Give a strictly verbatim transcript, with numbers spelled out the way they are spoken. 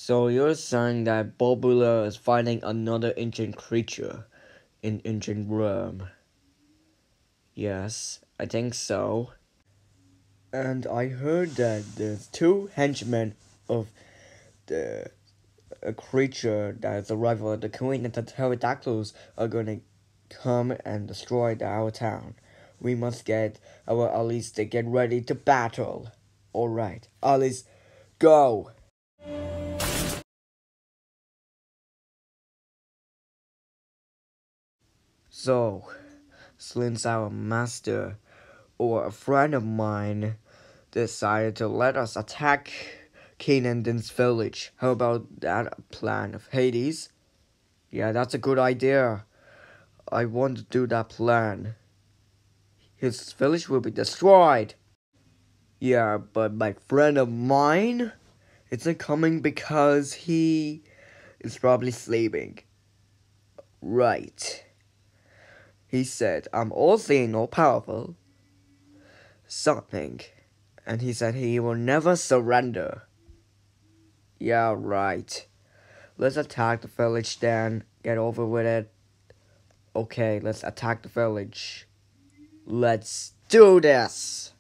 So you're saying that Bobula is fighting another ancient creature in ancient Rome? Yes, I think so. And I heard that there's two henchmen of the a creature that's a rival of the queen and the pterodactyls are gonna come and destroy our town. We must get our allies to get ready to battle. Alright, allies, go! So, since our master or a friend of mine decided to let us attack Canaan's village, how about that plan of Hades? Yeah, that's a good idea. I want to do that plan. His village will be destroyed. Yeah, but my friend of mine isn't coming because he is probably sleeping. Right. He said, I'm all seeing, all powerful. Something. And he said he will never surrender. Yeah, right. Let's attack the village then. Get over with it. Okay, let's attack the village. Let's do this!